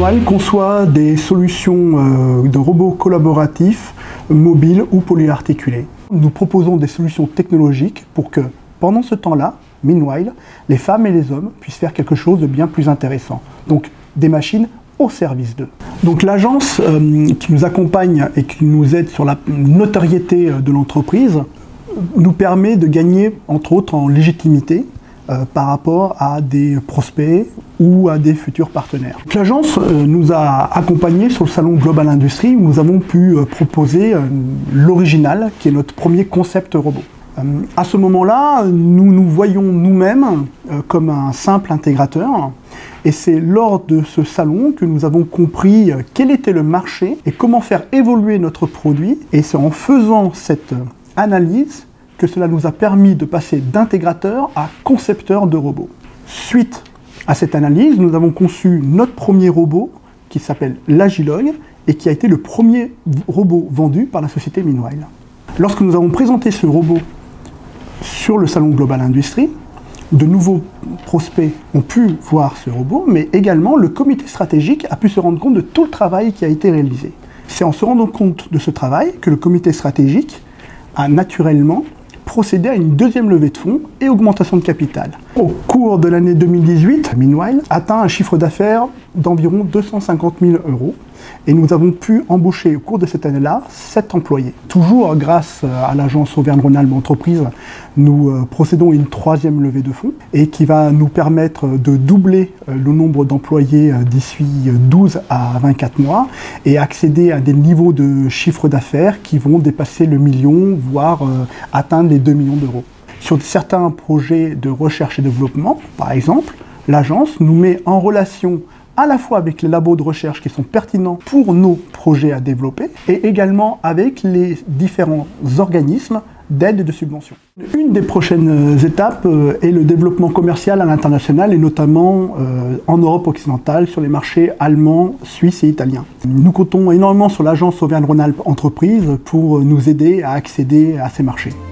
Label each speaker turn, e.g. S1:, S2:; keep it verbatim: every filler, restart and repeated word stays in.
S1: Meanwhile conçoit des solutions de robots collaboratifs, mobiles ou polyarticulés. Nous proposons des solutions technologiques pour que, pendant ce temps-là, Meanwhile, les femmes et les hommes puissent faire quelque chose de bien plus intéressant. Donc, des machines au service d'eux. Donc l'agence euh, qui nous accompagne et qui nous aide sur la notoriété de l'entreprise nous permet de gagner, entre autres, en légitimité euh, par rapport à des prospects ou à des futurs partenaires. L'agence euh, nous a accompagnés sur le salon Global Industry où nous avons pu euh, proposer euh, l'original, qui est notre premier concept robot. Euh, à ce moment-là, nous nous voyons nous-mêmes euh, comme un simple intégrateur. Et c'est lors de ce salon que nous avons compris quel était le marché et comment faire évoluer notre produit. Et c'est en faisant cette analyse que cela nous a permis de passer d'intégrateur à concepteur de robots. Suite à cette analyse, nous avons conçu notre premier robot qui s'appelle l'Agilogue et qui a été le premier robot vendu par la société Meanwhile. Lorsque nous avons présenté ce robot sur le salon Global Industry, de nouveaux prospects ont pu voir ce robot, mais également le comité stratégique a pu se rendre compte de tout le travail qui a été réalisé. C'est en se rendant compte de ce travail que le comité stratégique a naturellement procédé à une deuxième levée de fonds et augmentation de capital. Au cours de l'année deux mille dix-huit, Meanwhile atteint un chiffre d'affaires d'environ deux cent cinquante mille euros et nous avons pu embaucher au cours de cette année-là sept employés. Toujours grâce à l'agence Auvergne-Rhône-Alpes Entreprises, nous procédons à une troisième levée de fonds et qui va nous permettre de doubler le nombre d'employés d'ici douze à vingt-quatre mois et accéder à des niveaux de chiffre d'affaires qui vont dépasser le million, voire atteindre les deux millions d'euros. Sur certains projets de recherche et développement, par exemple, l'agence nous met en relation à la fois avec les labos de recherche qui sont pertinents pour nos projets à développer et également avec les différents organismes d'aide et de subvention. Une des prochaines étapes est le développement commercial à l'international et notamment euh, en Europe occidentale sur les marchés allemands, suisses et italiens. Nous comptons énormément sur l'agence Auvergne-Rhône-Alpes Entreprises pour nous aider à accéder à ces marchés.